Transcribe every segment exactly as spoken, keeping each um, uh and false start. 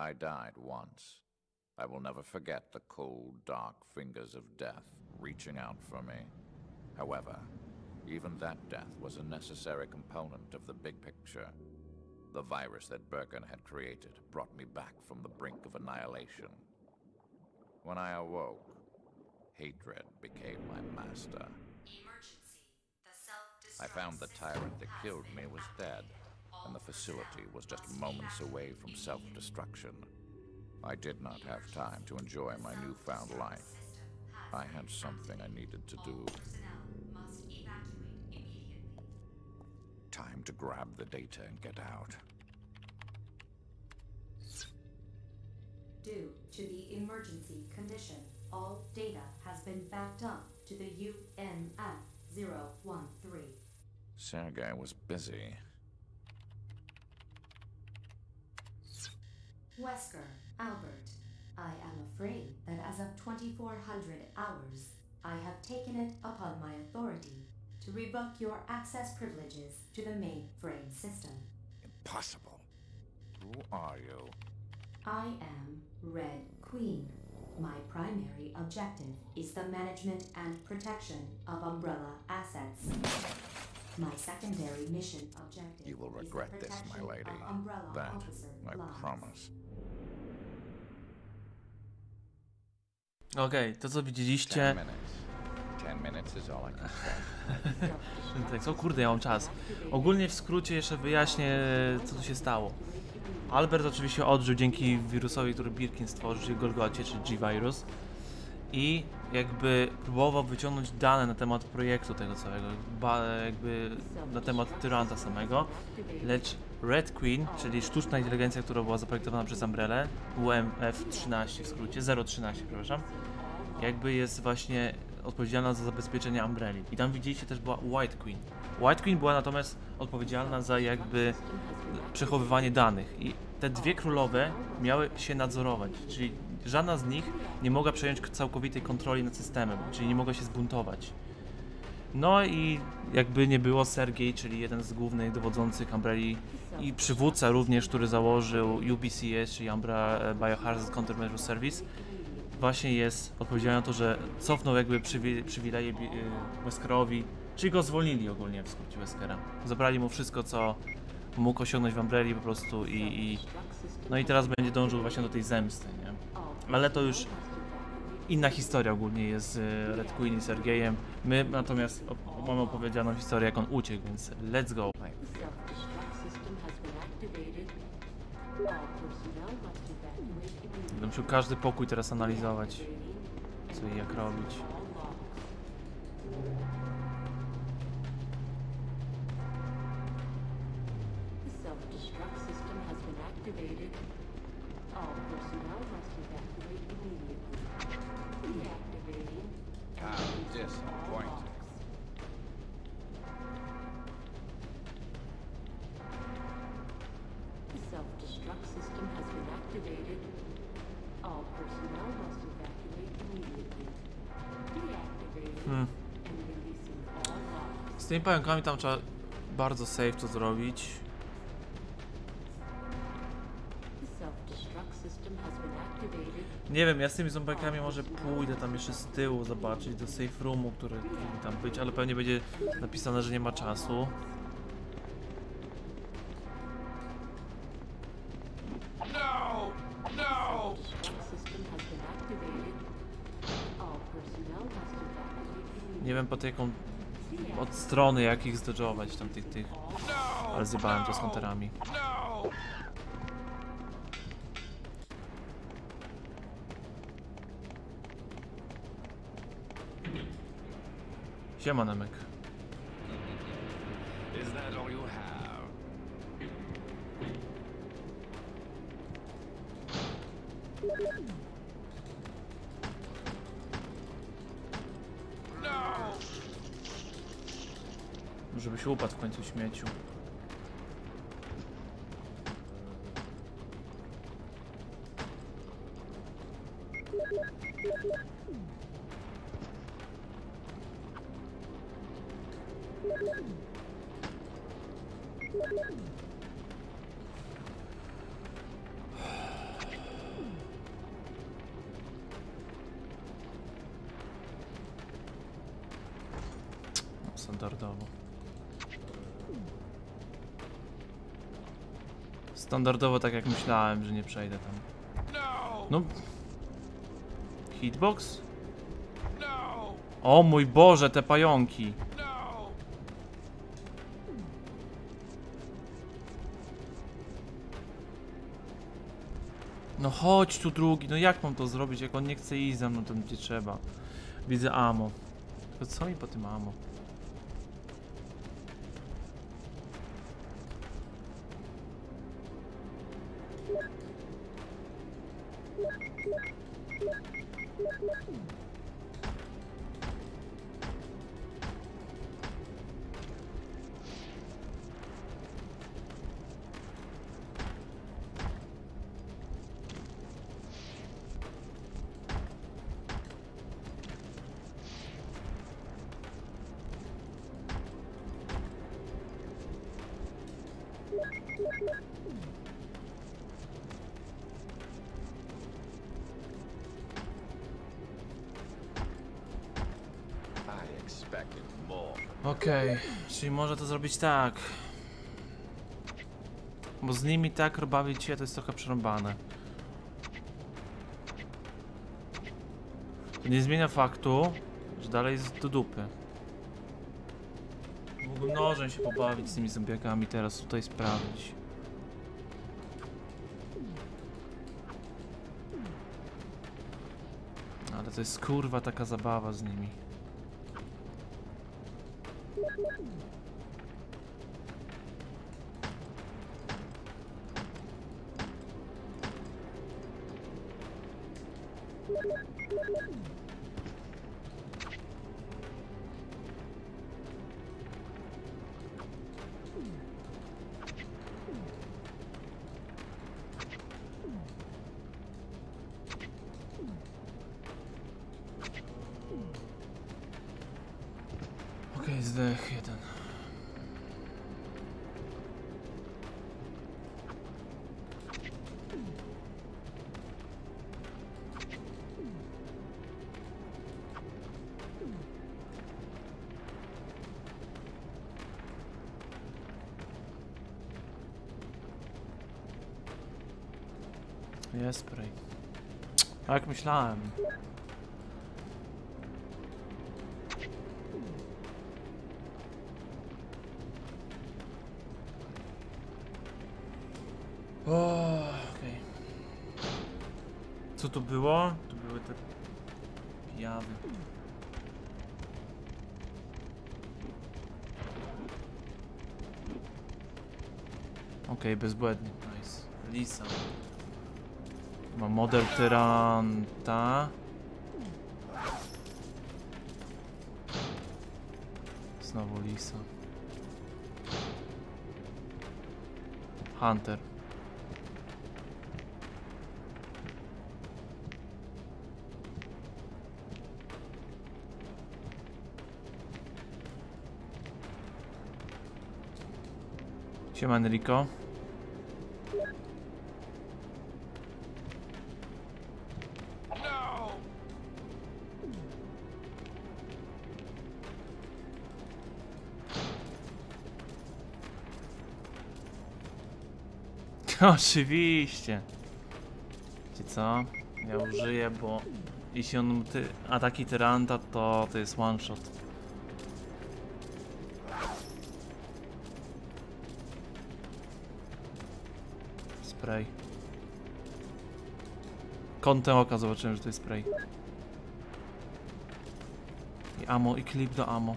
I died once. I will never forget the cold, dark fingers of death reaching out for me. However, even that death was a necessary component of the big picture. The virus that Birkin had created brought me back from the brink of annihilation. When I awoke, hatred became my master. Emergency. The I self-destruct found the system tyrant that has killed been me was dead, activated. and the All facility personnel was just must moments evacuate away from immediately. self-destruction. I did not have time to enjoy my newfound life. I had something I needed to do. Must evacuate immediately. Time to grab the data and get out. Due to the emergency condition, all data has been backed up to the U N F zero one three. Sergei was busy. Wesker, Albert, I am afraid that as of twenty-four hundred hours, I have taken it upon my authority to revoke your access privileges to the mainframe system. Impossible. Who are you? I am Red Queen. My primary objective is the management and protection of Umbrella assets. My secondary mission objective You will is the regret this, my protection lady. of Umbrella That, officer I lives. promise. Okej, okay, to co Ten widzieliście... minutes. Ten minutes is all I can say. Tak, o kurde, ja mam czas. Ogólnie w skrócie jeszcze wyjaśnię, co tu się stało. Albert oczywiście odżył dzięki wirusowi, który Birkin stworzył, czyli Golgocie, czyli G-Virus. I jakby próbował wyciągnąć dane na temat projektu tego całego, jakby na temat Tyranta samego. Lecz Red Queen, czyli sztuczna inteligencja, która była zaprojektowana przez Umbrellę, U M F trzynaście w skrócie, zero trzynaście, przepraszam, jakby jest właśnie odpowiedzialna za zabezpieczenie Umbrelli. I tam widzieliście też była White Queen. White Queen była natomiast odpowiedzialna za jakby przechowywanie danych. I te dwie królowe miały się nadzorować, czyli żadna z nich nie mogła przejąć całkowitej kontroli nad systemem, czyli nie mogła się zbuntować. No i jakby nie było, Sergiej, czyli jeden z głównych dowodzących Umbrelli i przywódca również, który założył U B C S, czyli Umbrella Biohazard Countermeasure Service, właśnie jest odpowiedzialny za to, że cofnął jakby przywi przywileje Weskerowi, czyli go zwolnili ogólnie w skrócie Weskera. Zabrali mu wszystko, co mógł osiągnąć w Umbrelli po prostu i, i no i teraz będzie dążył właśnie do tej zemsty, nie? Ale to już inna historia ogólnie jest z Red Queen i Sergejem. My natomiast op mamy opowiedzianą historię, jak on uciekł, więc let's go. Będę musiał każdy pokój teraz analizować, co i jak robić. Hmm. Z tymi pająkami tam trzeba bardzo safe to zrobić. Nie wiem, ja z tymi zombiakami może pójdę tam jeszcze z tyłu zobaczyć do safe roomu, który powinien tam być, ale pewnie będzie napisane, że nie ma czasu. No! No! Nie wiem pod jaką... od strony jak ich zdodżować tam tych tych... ale zjebałem to z hunterami. Siema, Nemek. Żebyś upadł w końcu, śmieciu. standardowo. Standardowo tak jak myślałem, że nie przejdę tam. No. Hitbox? O mój Boże, te pająki. No chodź tu drugi, no jak mam to zrobić, jak on nie chce iść za mną tam gdzie trzeba. Widzę ammo. Tylko co mi po tym ammo? Okej, okay, czyli może to zrobić tak. Bo z nimi tak bawić się to jest trochę przerąbane. To nie zmienia faktu, że dalej jest do dupy. Mógłbym nożem się pobawić z tymi zombiakami teraz tutaj sprawdzić. Ale to jest kurwa taka zabawa z nimi. Okej, okay, zdech jeden. Jest spray. Tak jak myślałem. O, okej. Co tu było? Tu były te pijawy. Okej, okay, bezbłędnie, nice. Lisa. Mam model tyranta. Znowu Lisa. Hunter. Sieman Rico. Oczywiście. Wiecie co? Ja użyję, bo jeśli on ty ataki tyranta, to to jest one shot. Spray. Kątem oka zobaczyłem, że to jest spray. I ammo, i klip do ammo.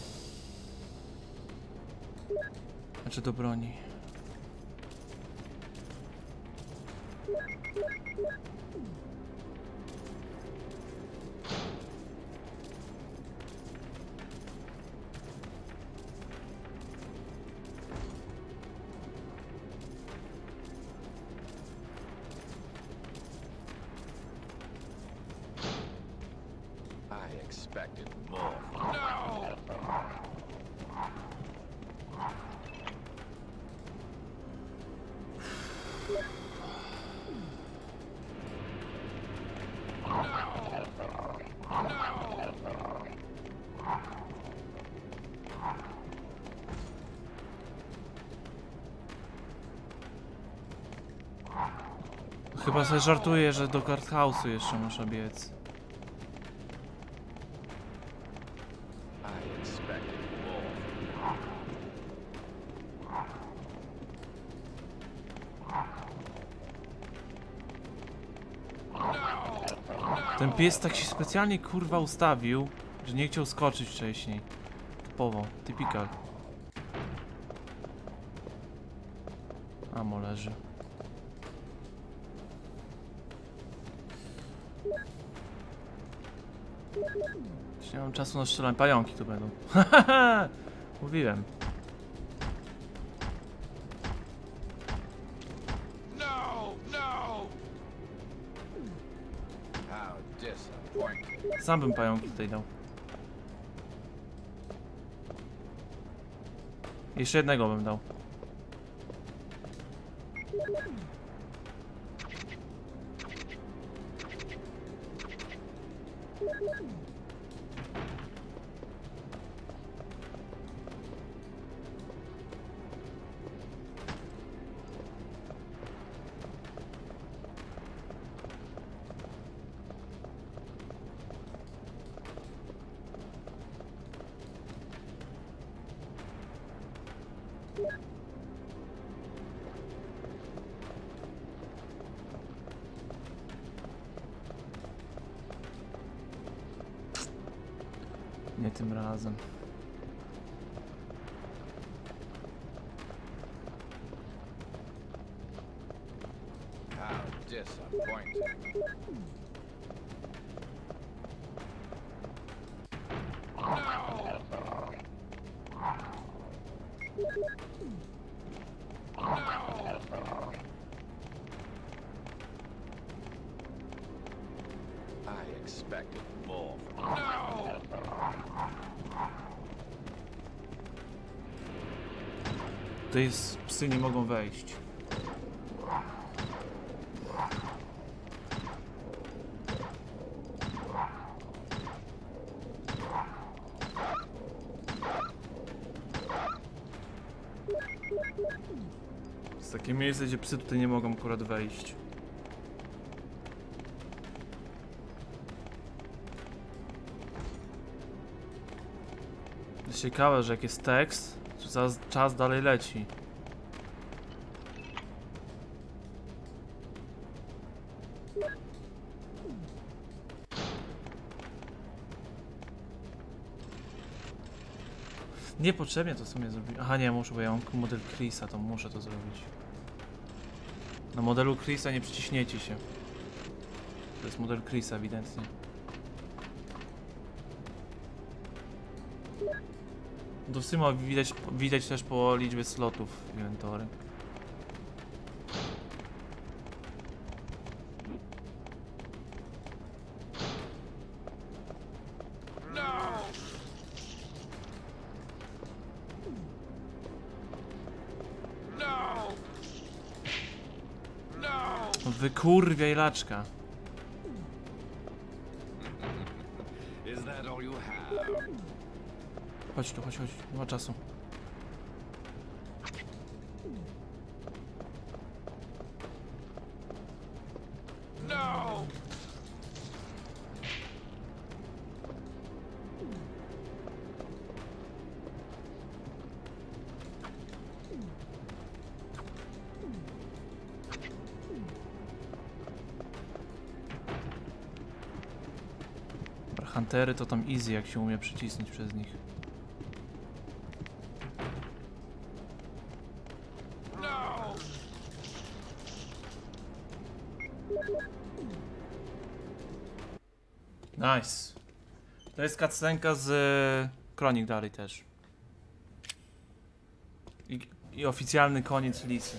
Znaczy do broni. Expected more. No! Chyba sobie żartuję, że do guardhouse'u jeszcze muszę biec. I expected more. Ten pies tak się specjalnie kurwa ustawił, że nie chciał skoczyć wcześniej. Typowo, typical. Amo leży. Już nie mam czasu na strzelanie. Pająki tu będą. Hahaha! Mówiłem. No, no. How disappointing. Sam bym pająki tutaj dał. Jeszcze jednego bym dał. Nie tym razem. How disappointing. I expected more. No! Tutaj z- psy nie mogą wejść. Jest takie miejsce, gdzie psy tutaj nie mogą akurat wejść. Jest ciekawe, że jak jest tekst, to czas, czas dalej leci. Niepotrzebnie to w sumie zrobić. Aha, nie, muszę, bo ja mam model Chrisa, to muszę to zrobić. Na modelu Chrisa nie przyciśniecie się. To jest model Chrisa ewidentnie. To w sumie widać, widać też po liczbie slotów w inwentory. Wykurwiaj laczka. Is that all you have? Chodź tu, chodź, chodź, nie ma czasu. No! Huntery to tam easy, jak się umie przycisnąć przez nich. No! Nice. To jest cutscenka z e, Chronik dalej też. I, I oficjalny koniec Lisy.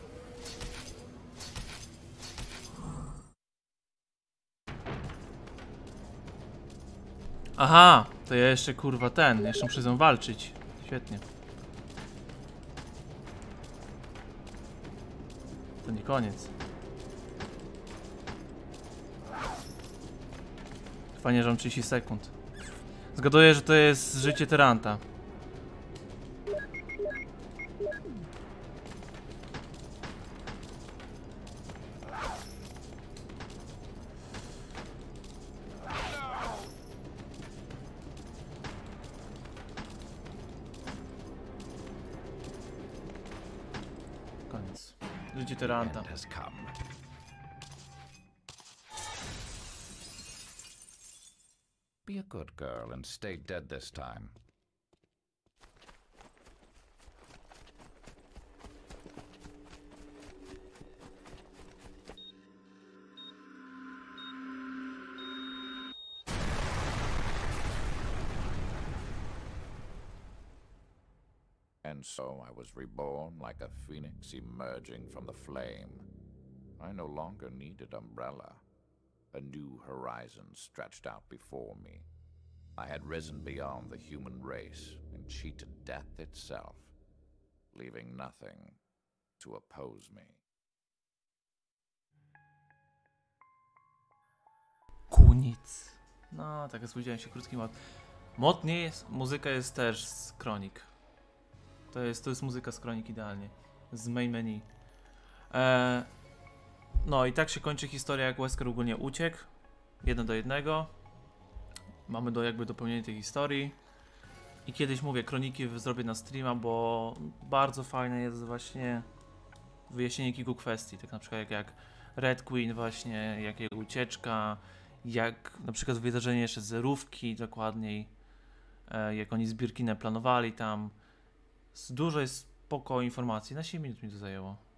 Aha, to ja jeszcze kurwa ten, jeszcze muszę z nią walczyć. Świetnie. To nie koniec. Fajnie, że mam trzydzieści sekund. Zgaduję, że to jest życie Tyranta. Odkrycie The Tyranta. end has come. Be a good girl and stay dead this time. And so I was reborn like a phoenix emerging from the flame. I no longer needed Umbrella. A new horizon stretched out before me. I had risen beyond the human race and cheated death itself, leaving nothing to oppose me. Kunic. No, tak jak spodziewałem się, krótki mod. Mod nie jest, muzyka jest też z Kronik. To jest, to jest muzyka z Kronik idealnie. Z main menu. Eee, no i tak się kończy historia, jak Wesker ogólnie uciekł. Jeden do jednego. Mamy do jakby dopełnienie tej historii. I kiedyś mówię, Kroniki zrobię na streama, bo bardzo fajne jest właśnie wyjaśnienie kilku kwestii. Tak na przykład jak, jak Red Queen właśnie, jak jej ucieczka, jak na przykład wydarzenie jeszcze z Zerówki dokładniej, e, jak oni z Birkinem planowali tam. Dużo jest spoko informacji, na siedem minut mi to zajęło.